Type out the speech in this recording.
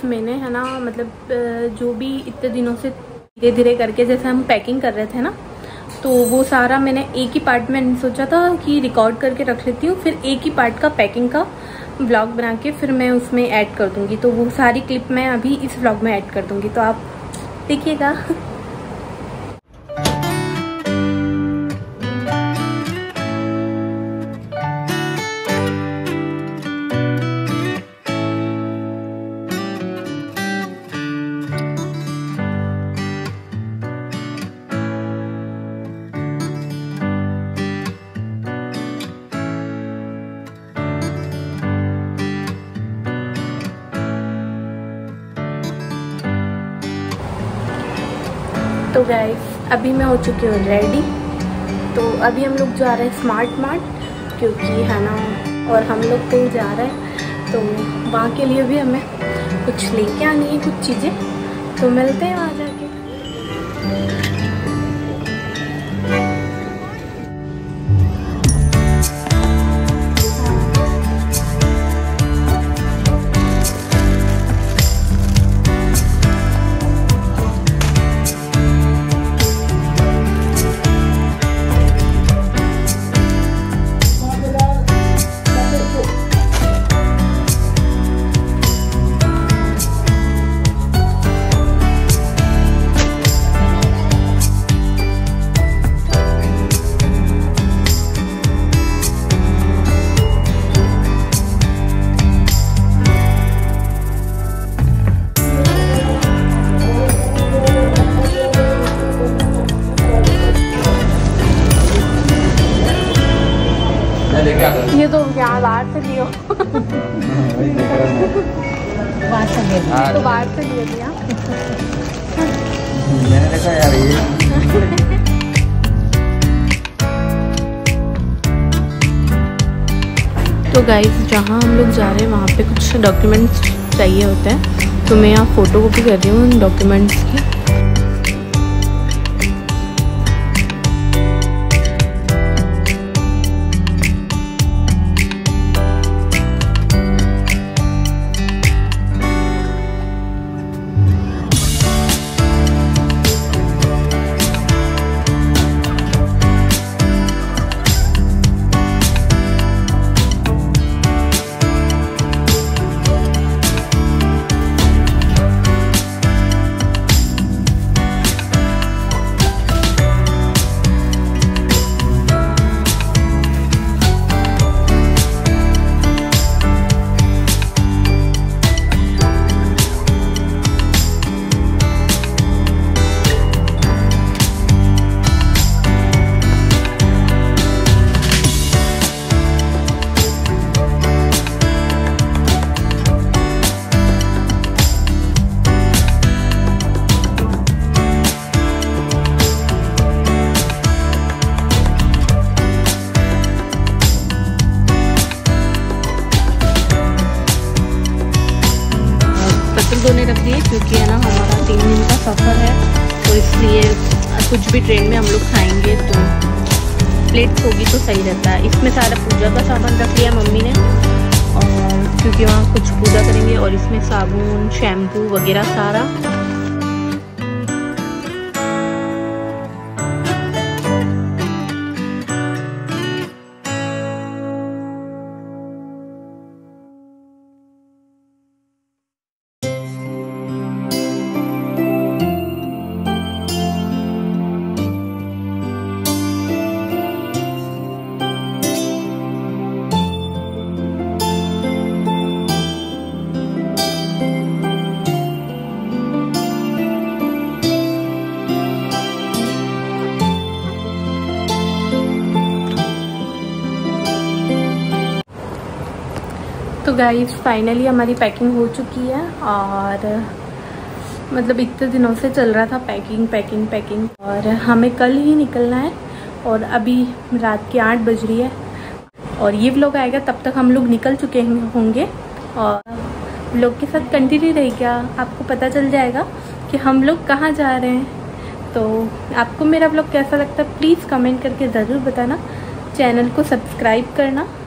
मैंने है ना मतलब जो भी इतने दिनों से धीरे धीरे करके जैसे हम पैकिंग कर रहे थे ना, तो वो सारा मैंने एक ही पार्ट में सोचा था कि रिकॉर्ड करके रख लेती हूँ, फिर एक ही पार्ट का पैकिंग का व्लॉग बना के फिर मैं उसमें ऐड कर दूँगी। तो वो सारी क्लिप मैं अभी इस व्लॉग में ऐड कर दूँगी, तो आप देखिएगा। तो गाइस अभी मैं हो चुकी हूँ रेडी। तो अभी हम लोग जा रहे हैं स्मार्ट मार्ट, क्योंकि है ना, और हम लोग कहीं जा रहे हैं तो वहाँ के लिए भी हमें कुछ लेके आनी है, कुछ चीज़ें। तो मिलते हैं वहाँ जाके। ये तो यहाँ बाहर से लियो। बाहर से ले लिया तो बाहर से ले लिया। मैंने देखा यार ये। तो गाइस जहाँ हम लोग जा रहे हैं वहाँ पे कुछ डॉक्यूमेंट्स चाहिए होते हैं, तो मैं यहाँ फ़ोटो कॉपी कर रही हूँ उन डॉक्यूमेंट्स की। दोनों रख दिए क्योंकि है ना हमारा 3 दिन का सफ़र है, तो इसलिए कुछ भी ट्रेन में हम लोग खाएंगे तो प्लेट्स होगी तो सही रहता है। इसमें सारा पूजा का सामान रख लिया मम्मी ने, और क्योंकि वहाँ कुछ पूजा करेंगे, और इसमें साबुन, शैम्पू वगैरह सारा। तो गाइस फाइनली हमारी पैकिंग हो चुकी है, और मतलब इतने दिनों से चल रहा था पैकिंग, और हमें कल ही निकलना है, और अभी रात के 8 बज रही है, और ये व्लॉग आएगा तब तक हम लोग निकल चुके होंगे, और व्लॉग के साथ कंटिन्यू रहेगा, आपको पता चल जाएगा कि हम लोग कहाँ जा रहे हैं। तो आपको मेरा व्लॉग कैसा लगता है प्लीज़ कमेंट करके ज़रूर बताना, चैनल को सब्सक्राइब करना।